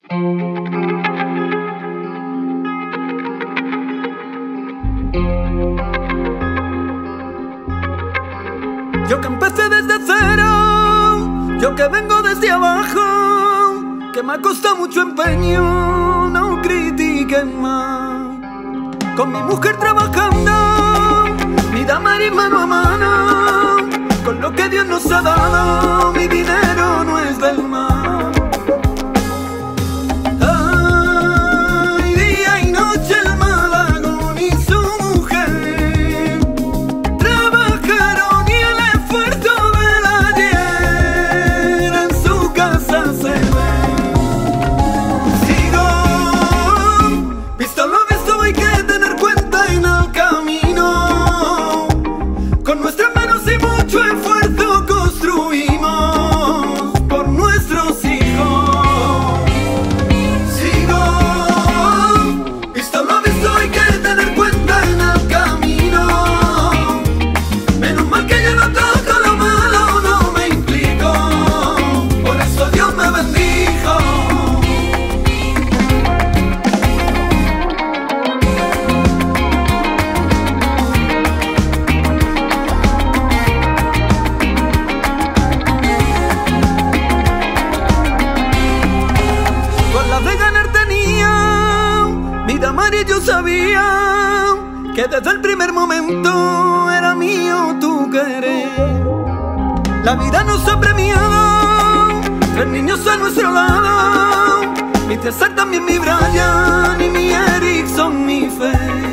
Yo que empecé desde cero, yo que vengo desde abajo, que me ha costado mucho empeño, no critiquen más. Con mi mujer trabajando, mi damaris mano a mano, con lo que Dios nos ha dado, mi dinero no es del mar. Ay, día y noche el Malagón y su mujer trabajaron y el esfuerzo del ayer en su casa se ve. Sigo, visto lo visto hay que tener cuenta en el camino, con nuestras manos y mucho esfuerzo construimos por nuestros hijos. Sigo, visto lo visto hay que tener cuenta en el camino, menos mal que yo no toco lo malo, no me implico, por eso Dios me bendijo. Con las de ganar tenía, mi damaris yo sabía que desde el primer momento era mío tu querer. La vida nos ha premiado, 3 niños a nuestro lado, mi César también mi Brian y mi Eric son mi fe.